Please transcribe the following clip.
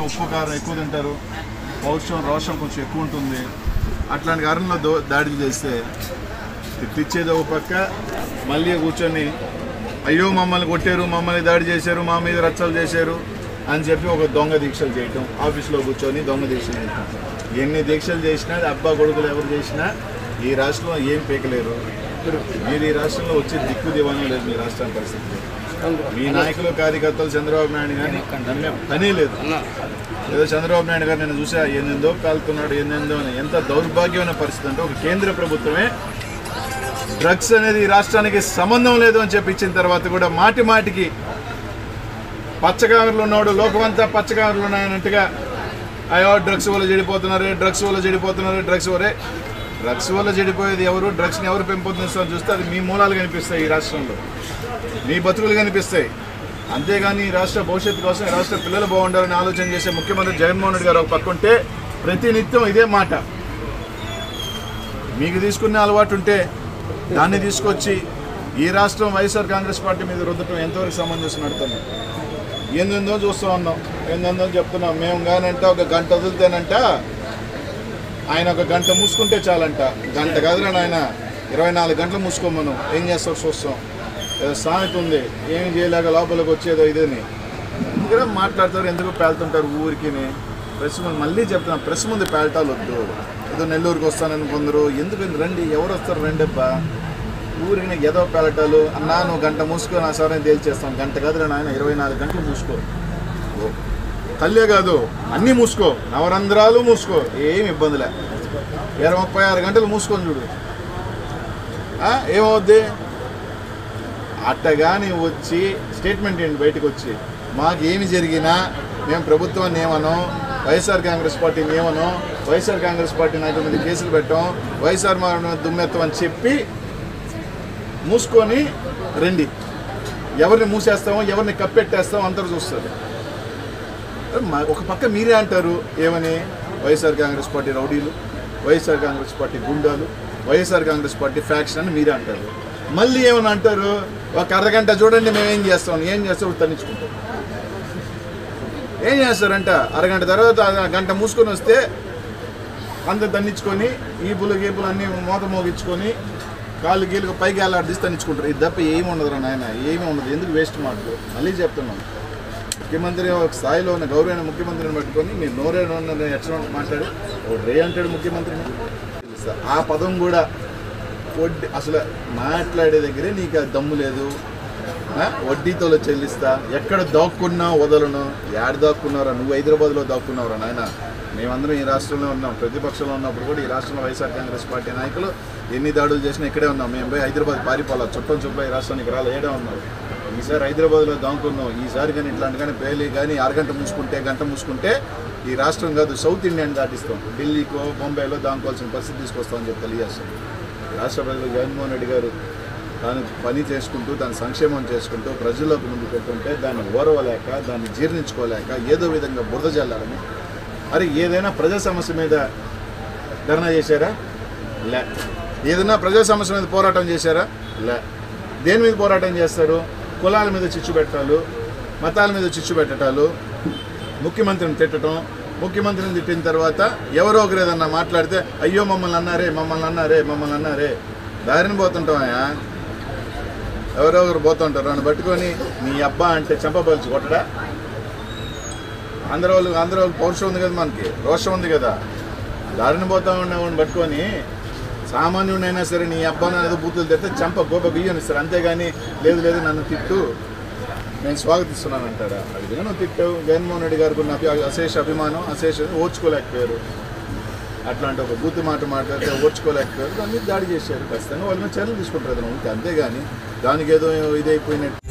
ఉప్పు కారం ఎక్కువ తింటారు, పౌరుషం రోషం కొంచెం ఎక్కువ ఉంటుంది. అట్లాంటి కారణంలో దాడి చేస్తే తిట్టిచ్చేది ఒక పక్క, మళ్ళీ కూర్చొని అయ్యో మమ్మల్ని కొట్టారు, మమ్మల్ని దాడి చేశారు, మా మీద రచ్చలు చేశారు అని చెప్పి ఒక దొంగ దీక్షలు చేయటం, ఆఫీస్లో కూర్చొని దొంగ దీక్షలు చేయటం. ఎన్ని దీక్షలు చేసినా అబ్బా కొడుకులు ఎవరు చేసినా ఈ రాష్ట్రంలో ఏం పీకలేరు. మీరు ఈ రాష్ట్రంలో వచ్చే దిక్కు దివాణం లేదు మీ రాష్ట్రం పరిస్థితి. మీ నాయకులు కార్యకర్తలు చంద్రబాబు నాయుడు కానీ నమ్మే పనే లేదు. ఏదో చంద్రబాబు నాయుడు గారు నేను చూసా ఏందో కాలుతున్నాడు ఏందో అని. ఎంత దౌర్భాగ్యమైన పరిస్థితి అంటే ఒక కేంద్ర ప్రభుత్వమే డ్రగ్స్ అనేది ఈ రాష్ట్రానికి సంబంధం లేదు అని చెప్పి ఇచ్చిన తర్వాత కూడా మాటి మాటికి పచ్చకారులు ఉన్నాడు, లోకమంతా పచ్చకారులు ఉన్నాయన్నట్టుగా అయ్యో డ్రగ్స్ వల్ల చెడిపోతున్నారు, డ్రగ్స్ వల్ల చెడిపోతున్నారు, డ్రగ్స్ వల్ల చెడిపోయేది ఎవరు, డ్రగ్స్ని ఎవరు పెంపొందిస్తారని చూస్తే అది మీ మూలాలు కనిపిస్తాయి, ఈ రాష్ట్రంలో మీ బతుకులు కనిపిస్తాయి. అంతేగాని ఈ రాష్ట్ర భవిష్యత్తు కోసం ఈ రాష్ట్ర పిల్లలు బాగుండాలని ఆలోచన చేసే ముఖ్యమంత్రి జగన్మోహన్ రెడ్డి గారు ఒక పక్క ఉంటే ప్రతినిత్యం ఇదే మాట. మీకు తీసుకునే అలవాటు ఉంటే దాన్ని తీసుకొచ్చి ఈ రాష్ట్రం వైఎస్ఆర్ కాంగ్రెస్ పార్టీ మీద రుద్దటం ఎంతవరకు సమంజసం నడుతున్నాం. ఏందో చూస్తూ ఉన్నాం, ఏందో చెప్తున్నాం. మేము కానంట ఒక గంట వదిలితేనంట ఆయన ఒక గంట మూసుకుంటే చాలంట. గంట కాదురా ఆయన 24 గంటలు మూసుకోమను, ఏం చేస్తావు చూస్తాం. ఏదో సామెత ఉంది, ఏమి చేయలేక లోపలికి వచ్చేదో ఇదని దగ్గర మాట్లాడతారు. ఎందుకు పేలుతుంటారు ఊరికి. ప్రెస్ ముందు మళ్ళీ చెప్తున్నాం, ప్రెస్ ముందు పేల్టాలు వద్దు. ఏదో నెల్లూరుకి వస్తానని కొందరు, ఎందుకు రండి, ఎవరు వస్తారు రండి అబ్బా, ఊరికి ఏదో పేలటాలు. అన్నా నువ్వు గంట మూసుకో, నా సార్ తేల్చేస్తాను. గంట కాదురా ఆయన 24 గంటలు మూసుకో. కళ్ళే కాదు అన్నీ మూసుకో, నవరంధ్రాలు మూసుకో, ఏమి ఇబ్బందిలే. 36 గంటలు మూసుకొని చూడు, ఏమవుద్ది. అట్టగాని వచ్చి స్టేట్మెంట్ ఏంటి బయటకు వచ్చి, మాకేమి జరిగినా మేము ప్రభుత్వాన్ని ఏమనో, వైఎస్ఆర్ కాంగ్రెస్ పార్టీని ఏమనో, వైఎస్ఆర్ కాంగ్రెస్ పార్టీ నాయకుల మీద కేసులు పెట్టాం, వైఎస్ఆర్ దుమ్మెత్తం అని చెప్పి మూసుకొని రండి. ఎవరిని మూసేస్తామో ఎవరిని కప్పెట్టేస్తామో అందరూ చూస్తారు. ఒక పక్క మీరే అంటారు ఏమని, వైఎస్ఆర్ కాంగ్రెస్ పార్టీ రౌడీలు, వైఎస్ఆర్ కాంగ్రెస్ పార్టీ గుండాలు, వైఎస్ఆర్ కాంగ్రెస్ పార్టీ ఫ్యాక్షన్ అని మీరే అంటారు. మళ్ళీ ఏమని అంటారు, ఒక అరగంట చూడండి మేము ఏం చేస్తాం తన్నించుకుంటాం. ఏం చేస్తారంట, అరగంట తర్వాత గంట మూసుకొని వస్తే అందరు తన్నించుకొని ఈపులు గీపులు అన్నీ మోత మోగించుకొని కాళ్ళు గీలు పైకి వెళ్ళాడిసి తన్నించుకుంటారు. ఇది తప్ప ఏమి ఉండదు నాయన, ఏమీ ఉండదు. ఎందుకు వేస్ట్ మాటలు. మళ్ళీ చెప్తున్నాను, ముఖ్యమంత్రి ఒక స్థాయిలో ఉన్న గౌరవమైన ముఖ్యమంత్రిని పట్టుకొని మీరు నోరే ఎట్లా మాట్లాడి రే అంటాడు ముఖ్యమంత్రిని. ఆ పదం కూడా అసలు మాట్లాడే దగ్గరే నీకు దమ్ము లేదు. వడ్డీతో చెల్లిస్తా, ఎక్కడ దాక్కున్నా వదలను. ఏడు దాక్కున్నారా నువ్వు, హైదరాబాద్లో దాక్కున్నావురా నాయన. మేమందరం ఈ రాష్ట్రంలో ఉన్నాం, ప్రతిపక్షంలో ఉన్నప్పుడు కూడా ఈ రాష్ట్రంలో వైఎస్ఆర్ కాంగ్రెస్ పార్టీ నాయకులు ఎన్ని దాడులు చేసినా ఇక్కడే ఉన్నాం. మేము పోయి హైదరాబాద్ పారిపోవాలి, చుట్టం చుట్టూ ఈ రాష్ట్రానికి రాలే ఏడే ఉన్నాం. ఈసారి హైదరాబాద్లో దాక్కున్నాం. ఈసారి కానీ ఇట్లాంటి కానీ పేలి కానీ అరగంట మూసుకుంటే గంట మూసుకుంటే ఈ రాష్ట్రం కాదు సౌత్ ఇండియాని దాటిస్తాం, ఢిల్లీకో బొంబాయిలో దాక్కోవాల్సిన పరిస్థితి తీసుకొస్తామని చెప్పి తెలియజేస్తాం. రాష్ట్ర ప్రజలు జగన్మోహన్ రెడ్డి గారు తాను పని చేసుకుంటూ దాని సంక్షేమం చేసుకుంటూ ప్రజల్లోకి ముందుకు పెట్టుంటే దాన్ని ఓరవలేక దాన్ని జీర్ణించుకోలేక ఏదో విధంగా బురద జల్లాలని. మరి ఏదైనా ప్రజా సమస్య మీద ధర్నా చేశారా? లే. ఏదైనా ప్రజా సమస్య మీద పోరాటం చేశారా? లే. దేని మీద పోరాటం చేస్తారు? కులాల మీద చిచ్చు పెట్టాలు, మతాల మీద చిచ్చు పెట్టడాలు, ముఖ్యమంత్రిని తిట్టడం, ముఖ్యమంత్రిని తిట్టిన తర్వాత ఎవరో ఒకరు ఏదన్నా మాట్లాడితే అయ్యో మమ్మల్ని అన్నారే దారిని పోతుంటామయ్యా. ఎవరో ఒకరు పోతుంటారు, నన్ను పట్టుకొని నీ అబ్బా అంటే చెంపబలిచి కొట్టడా? అందరూ వాళ్ళకి పౌరుషం ఉంది కదా, మనకి రోషం ఉంది కదా. దారిని పోతా ఉన్నవాడిని పట్టుకొని సామాన్యుడైనా సరే నీ అబ్బాయి ఏదో బూతులు తిడితే చెంప గోప బియ్యనిస్తారు. అంతేగాని లేదు నన్ను తిట్టు నేను స్వాగతిస్తున్నాను అంటారా? అది విధంగా తిట్టావు. జగన్మోహన్ రెడ్డి గారికి ఉన్న అశేష అభిమానం ఓర్చుకోలేకపోయారు. అట్లాంటి ఒక బూతు మాట మాట్లాడితే ఓర్చుకోలేకపోయారు, దాని మీద దాడి చేశారు. ఖచ్చితంగా వాళ్ళ మీద చర్యలు తీసుకుంటారు. అంతేగాని దానికి ఏదో ఇదైపోయినట్టు